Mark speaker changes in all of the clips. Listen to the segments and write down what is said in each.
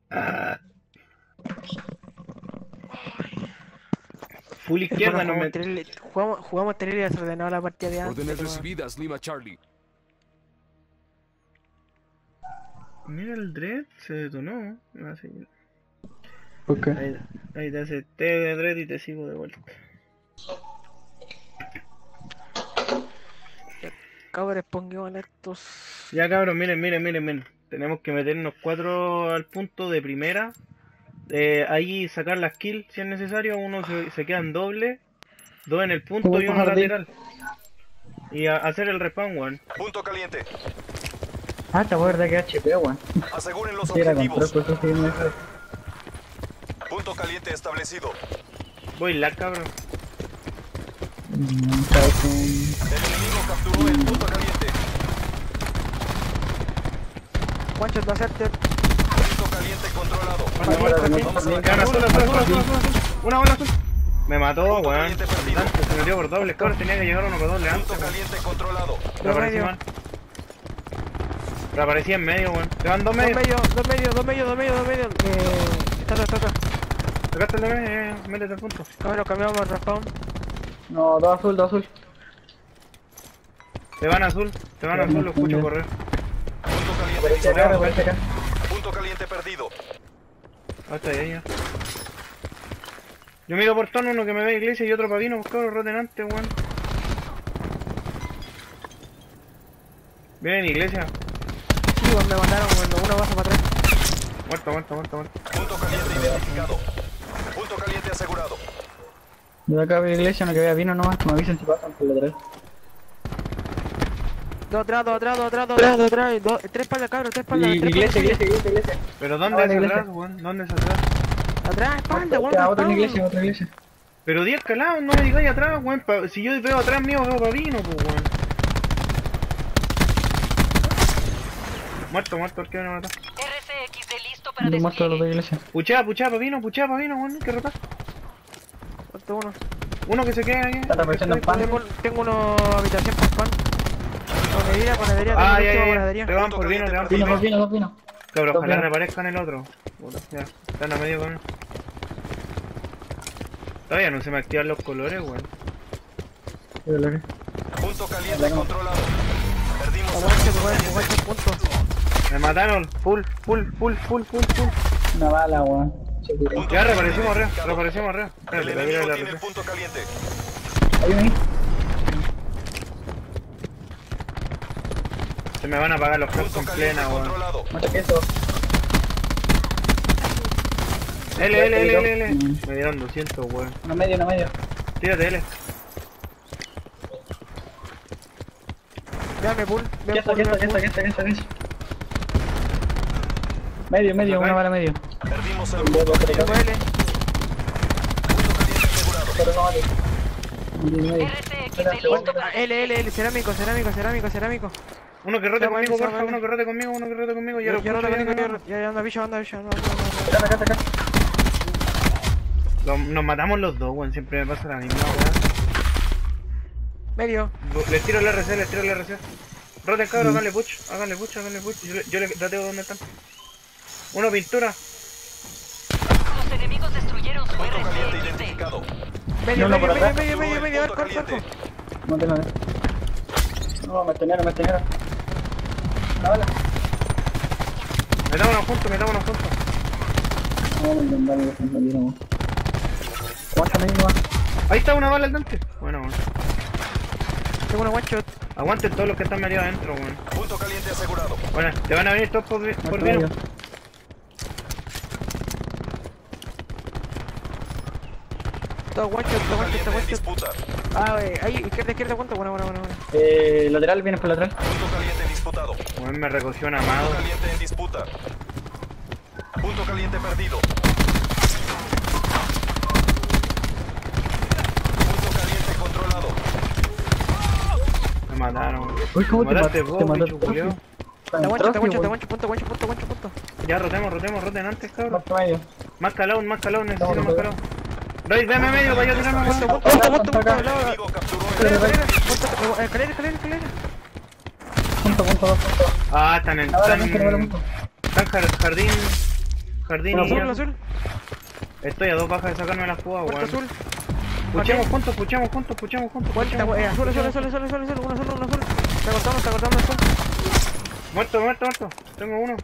Speaker 1: Ah, full izquierda no me...
Speaker 2: Jugamos terrible desordenado la partida de antes.
Speaker 3: Órdenes recibidas, Lima Charlie.
Speaker 1: Mira el Dread, se detonó. Ah, sí.
Speaker 4: Ok.
Speaker 1: Ahí te hace T de Dread y te sigo de vuelta.
Speaker 2: Cabres, pongamos estos.
Speaker 1: Ya cabros, miren. Tenemos que meternos 4 al punto de primera. Ahí sacar las kills si es necesario. Uno se queda en doble. 2 en el punto y uno lateral. Y hacer el respawn, weón.
Speaker 5: Punto caliente.
Speaker 4: Ah, te acuerdas que HP, weón.
Speaker 5: Aseguren los
Speaker 4: Sí, era
Speaker 5: objetivos.
Speaker 4: control, pues, sí, me fue.
Speaker 5: Punto caliente establecido.
Speaker 1: Voy la cabrón.
Speaker 4: Sabes que...
Speaker 5: El enemigo capturó el punto caliente.
Speaker 2: Juancho, te hacerte.
Speaker 5: Punto caliente controlado. Vamos a la
Speaker 1: Gana azul. Una bola azul. Me mató,
Speaker 5: Punto
Speaker 1: weón.
Speaker 5: caliente perdido.
Speaker 1: Se metió por doble, cabrón. Tenía que llegar uno por doble
Speaker 5: Punto
Speaker 1: antes.
Speaker 5: caliente controlado.
Speaker 1: Reaparecí mal. Reaparecí en medio, weón. Te van dos
Speaker 2: Dos
Speaker 1: medios.
Speaker 2: medios. Está atrás.
Speaker 1: Sacaste el de medio, métete al punto.
Speaker 2: Cabrón, cambiamos el respawn.
Speaker 4: No, dos azul.
Speaker 1: Te van azul, lo escucho correr.
Speaker 5: Punto caliente
Speaker 4: Aparece acá,
Speaker 5: disparado.
Speaker 4: aparece acá.
Speaker 5: Punto caliente perdido.
Speaker 1: Hasta ahí ya. Yo miro por turno, uno que me ve iglesia y otro pavino, pues cabrón, rotenante, weón. Vienen iglesia.
Speaker 2: Sí, weón, me mandaron cuando uno baja para atrás.
Speaker 1: Muerto.
Speaker 5: Punto caliente identificado. Punto caliente asegurado.
Speaker 4: Yo acá veo iglesia, no que vea vino nomás, que me avisen si pasan por lateral.
Speaker 2: Dos atrás. Tres espaldas, cabrón, tres espaldas.
Speaker 4: Y
Speaker 2: tres
Speaker 4: iglesia.
Speaker 2: espaldas.
Speaker 1: Pero ¿dónde
Speaker 4: Ah,
Speaker 1: es
Speaker 4: la iglesia.
Speaker 1: atrás, weón? ¿Dónde es atrás?
Speaker 2: Atrás, espalda, weón.
Speaker 4: Otra
Speaker 2: respawn.
Speaker 4: iglesia.
Speaker 1: Pero 10 calados, no me digáis atrás, weón. Si yo veo atrás mío, veo pavino, pues, weón. Muerto, el que viene a matar.
Speaker 6: RCXD listo para
Speaker 4: Yo muestro los de
Speaker 6: despliegue.
Speaker 4: iglesia.
Speaker 1: Puchea, pavino, weón, hay que rotar.
Speaker 2: Falta uno.
Speaker 1: Uno que se quede aquí.
Speaker 4: Está repartiendo el pan.
Speaker 2: Tengo uno habitación con pan. Panadería,
Speaker 1: Ah,
Speaker 2: tengo
Speaker 1: ya.
Speaker 2: panadería.
Speaker 1: Te van por vino, te van por
Speaker 4: Dos
Speaker 1: vino.
Speaker 4: vinos.
Speaker 1: Cabrón,
Speaker 4: Dos
Speaker 1: ojalá
Speaker 4: vinos.
Speaker 1: reparezcan el otro. Puta, ya, están a medio con él. Todavía no se me activan los colores, weón.
Speaker 5: Punto caliente controlado. Perdimos el
Speaker 2: Aguante,
Speaker 5: punto
Speaker 2: weón,
Speaker 5: caliente.
Speaker 2: aguante, punto.
Speaker 1: Me mataron, full.
Speaker 4: Una bala, weón.
Speaker 5: Punto
Speaker 1: Ya
Speaker 5: caliente
Speaker 1: reaparecimos
Speaker 5: identificado.
Speaker 1: arriba.
Speaker 5: El
Speaker 1: Espérate, la
Speaker 5: enemigo
Speaker 1: la
Speaker 5: tiene el punto caliente.
Speaker 4: Ahí vení.
Speaker 1: Se me van a apagar los flashes
Speaker 5: Punto
Speaker 1: en
Speaker 5: caliente
Speaker 1: plena, weón.
Speaker 5: controlado.
Speaker 4: Mucho queso.
Speaker 1: L. Me dieron 200, weón.
Speaker 4: Uno medio.
Speaker 1: Tírate, L.
Speaker 2: Veanme, pull.
Speaker 4: Queso. Medio, una bala medio.
Speaker 5: Perdimos el punto
Speaker 2: Tengo
Speaker 5: caliente.
Speaker 2: L.
Speaker 5: Punto caliente asegurado.
Speaker 4: Pero no vale. Medio.
Speaker 6: RCXD listo para
Speaker 2: L, cerámico.
Speaker 1: Uno que rote
Speaker 2: Ya,
Speaker 1: conmigo,
Speaker 2: vale,
Speaker 1: porfa,
Speaker 2: vale.
Speaker 1: uno que rote conmigo, ya lo
Speaker 2: Ya no
Speaker 1: escucho,
Speaker 2: ya anda bicho.
Speaker 4: Acá.
Speaker 1: Nos matamos los dos, weón, siempre me pasa la misma, weón.
Speaker 2: Medio.
Speaker 1: Les tiro el RC. Roten, cabrón, háganle push. Yo le dateo dónde están. Uno pintura.
Speaker 6: Los enemigos destruyeron su
Speaker 5: Punto caliente
Speaker 6: RCXD.
Speaker 5: identificado.
Speaker 2: Medio,
Speaker 4: No, por atrás.
Speaker 2: medio, arco.
Speaker 4: No tengo nada. No, me tenieron. Una bala.
Speaker 1: Metámonos juntos.
Speaker 4: No, me dieron. Aguántame ahí nomás.
Speaker 1: Ahí está una bala al dente. Bueno, weón.
Speaker 2: Tengo una one shot.
Speaker 1: Aguanten todos los que están metidos adentro, weón.
Speaker 5: Punto caliente asegurado.
Speaker 1: Bueno, te van a venir todos por
Speaker 4: Muerto
Speaker 1: vino.
Speaker 4: medio.
Speaker 2: Todo one
Speaker 5: Punto
Speaker 2: shot.
Speaker 5: caliente en disputa.
Speaker 2: Ah, ahí, izquierda, cuánto. Bueno.
Speaker 4: Lateral, vienes por lateral.
Speaker 5: Punto caliente disputado.
Speaker 1: Weón, me recogió un
Speaker 5: Punto
Speaker 1: amado.
Speaker 5: caliente en disputa. Punto caliente perdido. Punto caliente controlado.
Speaker 1: Me mataron.
Speaker 4: Uy, ¿cómo te
Speaker 1: mataste
Speaker 4: mataste?
Speaker 1: vos,
Speaker 4: Te
Speaker 1: bicho
Speaker 4: mataste.
Speaker 1: culiao.
Speaker 2: La one shot, punto.
Speaker 1: Ya, roten antes, cabrón.
Speaker 4: Muerto medio.
Speaker 1: Más calado, necesito
Speaker 4: Estamos
Speaker 1: más calado. Rey, dame medio para yo tirarme más.
Speaker 2: Punto,
Speaker 5: El enemigo capturó el
Speaker 2: escalera.
Speaker 4: Punto.
Speaker 1: Ah, están en.
Speaker 4: Ahora no quiero ver
Speaker 1: Están jardín. Jardín
Speaker 2: El
Speaker 1: y
Speaker 2: azul, el
Speaker 1: ya.
Speaker 2: azul.
Speaker 1: Estoy a 2 bajas de sacarme la jugada,
Speaker 2: Puerta
Speaker 1: weón.
Speaker 2: azul.
Speaker 1: Puchemos juntos, puchemos juntos, puchemos juntos.
Speaker 2: Vuelta,
Speaker 1: puchemos.
Speaker 2: azul, azul, azul, azul, azul, azul. Uno azul, uno azul. Está cortando azul.
Speaker 1: Muerto, muerto, muerto. Tengo uno.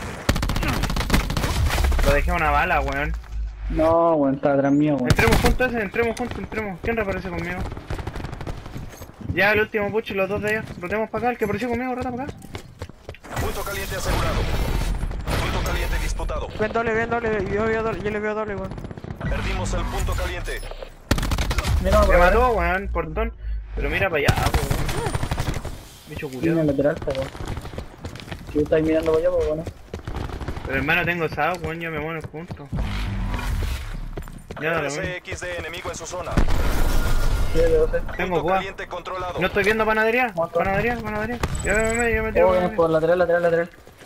Speaker 1: Lo dejé a una bala, weón.
Speaker 4: No, weón, está atrás mío, weón.
Speaker 1: Entremos juntos ese, entremos juntos, entremos. ¿Quién reaparece conmigo? Ya, el último pucho y los dos de allá. Rotemos para acá, el que apareció conmigo, rota para acá.
Speaker 5: Punto caliente asegurado. Punto caliente disputado.
Speaker 2: Ven doble. Yo le veo doble, weón.
Speaker 5: Perdimos el punto caliente.
Speaker 4: Mira,
Speaker 1: Me mató, weón, portón. Pero mira para allá, weón. Bicho
Speaker 4: Línea
Speaker 1: culiado.
Speaker 4: lateral, weón. Si estáis mirando para allá, pues bueno.
Speaker 1: Pero hermano, tengo SAO, weón, yo me muero juntos. Ya, da lo mismo.
Speaker 5: RCXD de enemigo en su zona.
Speaker 4: Sí, de 12.
Speaker 1: Tengo
Speaker 5: Punto
Speaker 1: boa.
Speaker 5: caliente controlado.
Speaker 1: No estoy viendo panadería.
Speaker 4: Muerto.
Speaker 1: Panadería. Yo me tiro.
Speaker 4: Oh, vienen por lateral.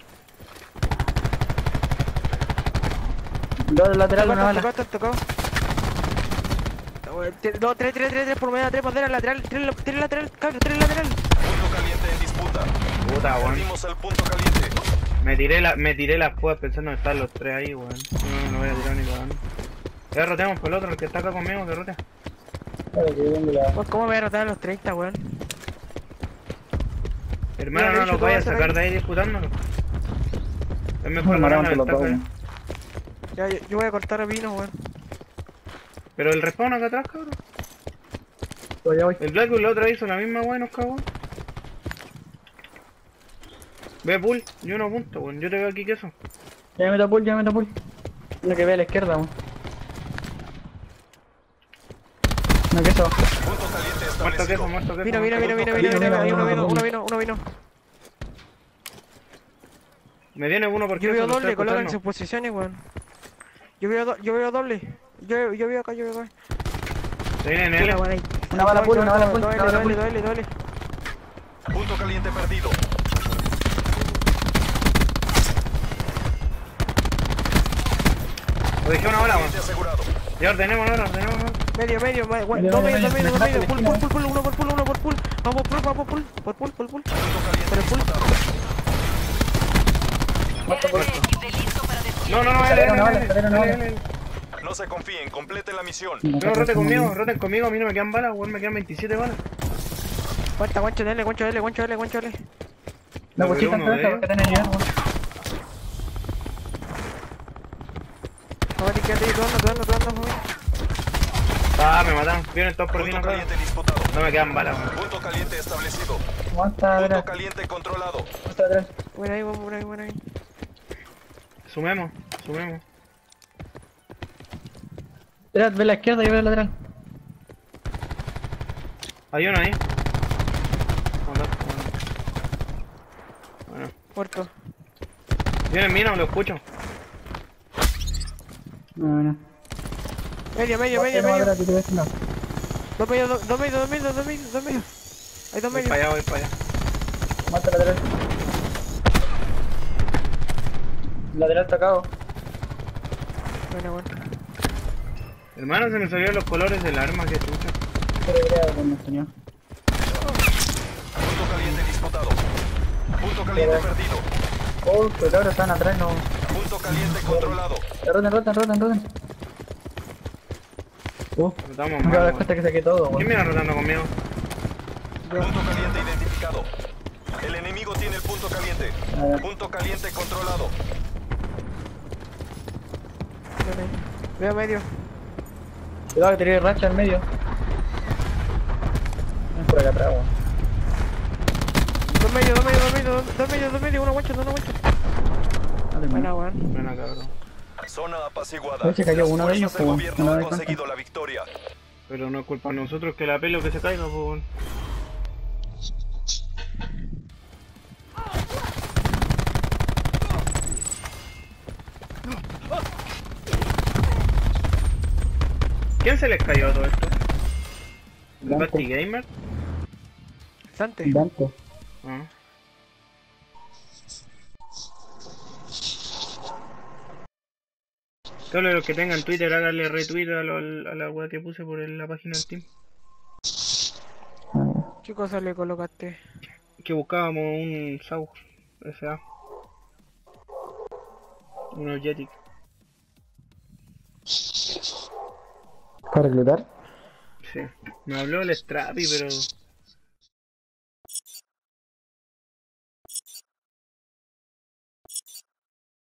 Speaker 4: Dos de lateral, una bala.
Speaker 2: Tocado. Dos, tres por medio, tres madera, lateral, tres lateral, cabrón, tres lateral.
Speaker 5: Punto caliente en disputa.
Speaker 1: Puta, weón.
Speaker 5: Perdimos el punto caliente.
Speaker 1: Me tiré las púas pensando en estar los tres ahí, weón. No voy a tirar ni cagando. Ya rotemos por el otro, el que está acá conmigo, que rotea.
Speaker 2: Pues, ¿cómo me voy a rotar a los 30, weón?
Speaker 1: Hermano,
Speaker 2: Mira,
Speaker 1: no
Speaker 2: Lucho,
Speaker 1: lo
Speaker 2: tú
Speaker 1: vayas a
Speaker 2: vas a
Speaker 1: sacar
Speaker 2: estar
Speaker 1: de ahí disputándolo. Es mejor
Speaker 4: Me
Speaker 1: ganar la
Speaker 4: levanto los
Speaker 1: ventaja,
Speaker 4: dos,
Speaker 1: eh.
Speaker 2: Ya, yo voy a cortar a vino, weón.
Speaker 1: Pero el respawn acá atrás, cabrón.
Speaker 4: Pues ya voy.
Speaker 1: El Blackwood la otra hizo la misma, weón, nos cagó. Ve pool, yo no apunto, weón. Yo te veo aquí queso.
Speaker 4: Ya me meto pull. Uno que ve a la izquierda, weón. No, que eso.
Speaker 5: Punto caliente
Speaker 1: Muerto queso,
Speaker 5: establecido.
Speaker 1: muerto queso.
Speaker 2: Vino, ahí uno.
Speaker 1: Me viene uno porque
Speaker 2: Yo veo doble, colocan sus posiciones, weón. Yo veo doble. Yo veo acá.
Speaker 1: Se viene en L.
Speaker 4: Una bala pull.
Speaker 2: Doble.
Speaker 5: Punto caliente perdido.
Speaker 1: Lo dejé una bala, weón.
Speaker 5: Caliente asegurado.
Speaker 1: Ya ordenemos ahora.
Speaker 2: Medio,
Speaker 4: Medio,
Speaker 2: dos
Speaker 4: medio,
Speaker 2: medio,
Speaker 4: medio.
Speaker 2: pull, uno por pull. Vamos pull.
Speaker 5: Punto caliente
Speaker 2: Pero pull.
Speaker 5: disputado.
Speaker 6: RCXD listo para destruir.
Speaker 1: No,
Speaker 4: Una bala.
Speaker 1: L.
Speaker 5: No se confíen, completen la misión.
Speaker 1: No, roten conmigo, a mí no me quedan balas, weón, me quedan 27 balas.
Speaker 2: Cuenta, guancho L.
Speaker 4: La bochita
Speaker 1: uno de
Speaker 4: entrada,
Speaker 1: ellos.
Speaker 4: que tenés ya, weón.
Speaker 2: Joder, quédate ahí, dudando, joder.
Speaker 1: Ah, me mataron, vienen todos por aquí,
Speaker 5: Punto
Speaker 1: no
Speaker 5: caliente disputado.
Speaker 1: No me quedan balas, weón.
Speaker 5: Punto caliente establecido.
Speaker 4: Aguanta
Speaker 5: Punto
Speaker 4: atrás.
Speaker 5: caliente controlado.
Speaker 4: Aguanta atrás.
Speaker 2: Buena ahí, buena ahí.
Speaker 1: Sumemos.
Speaker 4: Atrás, ve la izquierda y ve la lateral.
Speaker 1: Hay uno ahí. Bueno,
Speaker 2: Muerto.
Speaker 1: vienen mina, lo escucho.
Speaker 4: No.
Speaker 2: Medio.
Speaker 4: No, atrás, tú te ves, no.
Speaker 2: Dos medio. Hay dos
Speaker 1: Voy
Speaker 2: medio.
Speaker 1: para allá.
Speaker 4: Aguanta lateral. Lateral tocado.
Speaker 2: Bueno.
Speaker 1: Hermano, se me salieron los colores del arma, que chucha.
Speaker 4: Pero creo que no tenía.
Speaker 5: Punto caliente disputado. Punto caliente perdido.
Speaker 4: Oh, pero ahora están atrás, no.
Speaker 5: Punto caliente controlado.
Speaker 4: Roten.
Speaker 1: Rotamos
Speaker 4: Me
Speaker 1: mal,
Speaker 4: acabo de dar
Speaker 1: weón.
Speaker 4: cuenta que saqué todo,
Speaker 1: ¿Quién
Speaker 4: weón.
Speaker 1: viene rotando conmigo?
Speaker 5: Punto caliente identificado. El enemigo tiene el punto caliente.
Speaker 4: A ver.
Speaker 5: Punto caliente controlado.
Speaker 2: Veo medio.
Speaker 4: Cuidado que tiré racha al medio. Es por acá atrás, weón.
Speaker 2: Dos medio, uno guancho.
Speaker 4: Dale,
Speaker 2: Buena,
Speaker 4: weón.
Speaker 2: weón.
Speaker 1: Ven acá, bro.
Speaker 5: Zona apaciguada.
Speaker 4: Oye, se cayó
Speaker 5: Las
Speaker 4: uno de ellos,
Speaker 5: fuerzas del
Speaker 4: po,
Speaker 5: gobierno
Speaker 4: no me
Speaker 5: han
Speaker 4: doy cuenta.
Speaker 5: conseguido la victoria.
Speaker 1: Pero no es culpa de nosotros que la pelo que se caiga, pues, weón. ¿Quién se les cayó a todo esto? ¿El
Speaker 4: Blanco.
Speaker 1: Basti Gamer?
Speaker 2: Sante.
Speaker 4: Banco.
Speaker 1: Ah. Todos los que tengan Twitter, háganle retweet a la weá que puse por la página del team.
Speaker 2: ¿Qué cosa le colocaste?
Speaker 1: Que buscábamos un SAU SA. Unos Jetic.
Speaker 4: ¿Para reclutar?
Speaker 1: Sí. Me habló el Strapi, pero